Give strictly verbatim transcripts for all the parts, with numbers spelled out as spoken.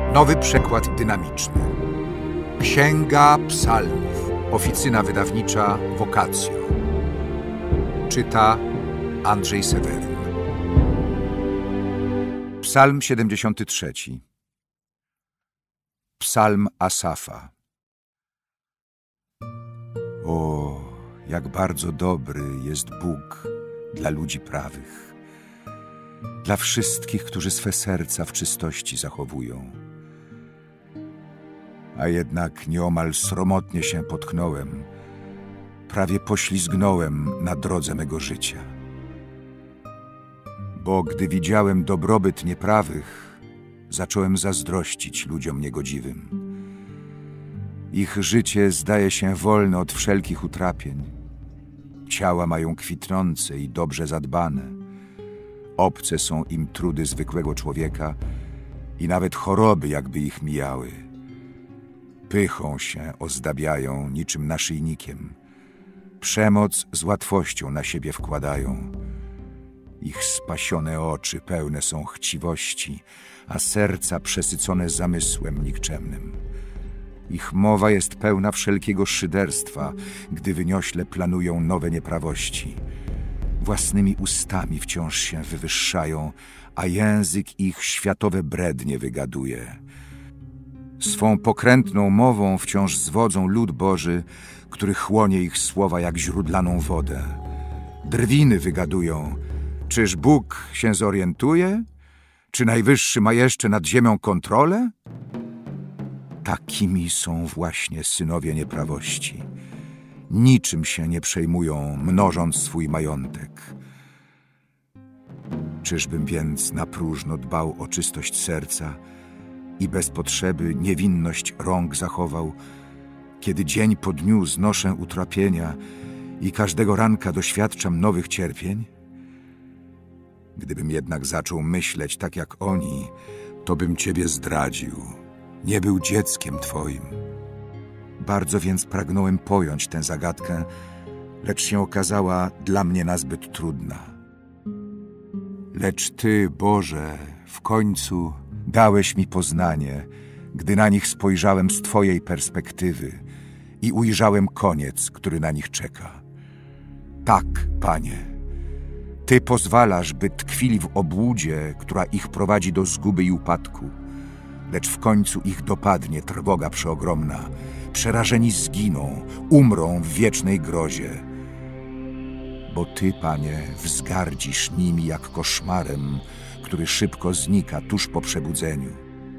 Nowy przekład dynamiczny. Księga Psalmów. Oficyna wydawnicza Vocatio. Czyta Andrzej Seweryn. Psalm siedemdziesiąty trzeci. Psalm Asafa. O, jak bardzo dobry jest Bóg dla ludzi prawych, dla wszystkich, którzy swe serca w czystości zachowują. A jednak nieomal sromotnie się potknąłem, prawie poślizgnąłem na drodze mego życia. Bo gdy widziałem dobrobyt nieprawych, zacząłem zazdrościć ludziom niegodziwym. Ich życie zdaje się wolne od wszelkich utrapień. Ciała mają kwitnące i dobrze zadbane. Obce są im trudy zwykłego człowieka i nawet choroby jakby ich mijały. Pychą się ozdabiają niczym naszyjnikiem. Przemoc z łatwością na siebie wkładają. Ich spasione oczy pełne są chciwości, a serca przesycone zamysłem nikczemnym. Ich mowa jest pełna wszelkiego szyderstwa, gdy wyniośle planują nowe nieprawości. Własnymi ustami wciąż się wywyższają, a język ich światowe brednie wygaduje. Swą pokrętną mową wciąż zwodzą lud Boży, który chłonie ich słowa jak źródlaną wodę. Drwiny wygadują. Czyż Bóg się zorientuje? Czy Najwyższy ma jeszcze nad ziemią kontrolę? Takimi są właśnie synowie nieprawości. Niczym się nie przejmują, mnożąc swój majątek. Czyżbym więc na próżno dbał o czystość serca i bez potrzeby niewinność rąk zachował, kiedy dzień po dniu znoszę utrapienia i każdego ranka doświadczam nowych cierpień? Gdybym jednak zaczął myśleć tak jak oni, to bym Ciebie zdradził, nie był dzieckiem Twoim. Bardzo więc pragnąłem pojąć tę zagadkę, lecz się okazała dla mnie nazbyt trudna. Lecz Ty, Boże, w końcu dałeś mi poznanie, gdy na nich spojrzałem z Twojej perspektywy i ujrzałem koniec, który na nich czeka. Tak, Panie, Ty pozwalasz, by tkwili w obłudzie, która ich prowadzi do zguby i upadku, lecz w końcu ich dopadnie trwoga przeogromna. Przerażeni zginą, umrą w wiecznej grozie. Bo Ty, Panie, wzgardzisz nimi jak koszmarem, który szybko znika tuż po przebudzeniu.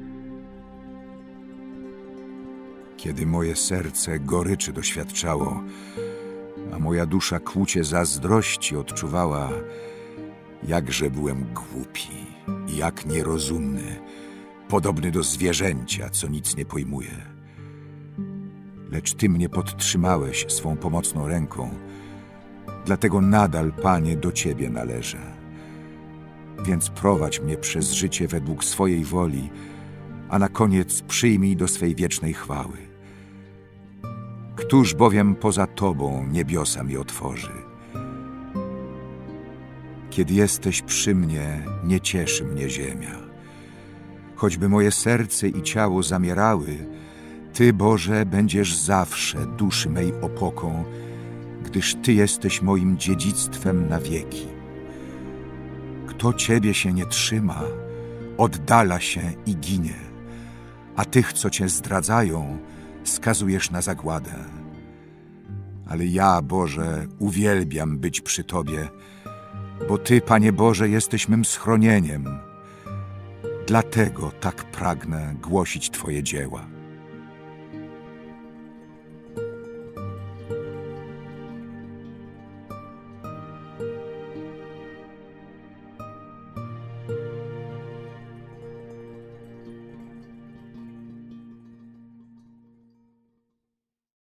Kiedy moje serce goryczy doświadczało, a moja dusza kłucie zazdrości odczuwała, jakże byłem głupi i jak nierozumny, podobny do zwierzęcia, co nic nie pojmuje. Lecz Ty mnie podtrzymałeś swą pomocną ręką, dlatego nadal, Panie, do Ciebie należę. Więc prowadź mnie przez życie według swojej woli, a na koniec przyjmij do swej wiecznej chwały. Któż bowiem poza Tobą niebiosa mi otworzy? Kiedy jesteś przy mnie, nie cieszy mnie ziemia. Choćby moje serce i ciało zamierały, Ty, Boże, będziesz zawsze duszy mej opoką, gdyż Ty jesteś moim dziedzictwem na wieki. Kto Ciebie się nie trzyma, oddala się i ginie, a tych, co Cię zdradzają, skazujesz na zagładę. Ale ja, Boże, uwielbiam być przy Tobie, bo Ty, Panie Boże, jesteś mym schronieniem. Dlatego tak pragnę głosić Twoje dzieła.